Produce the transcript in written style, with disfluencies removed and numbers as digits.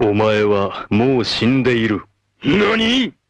お前はもう死んでいる。 何？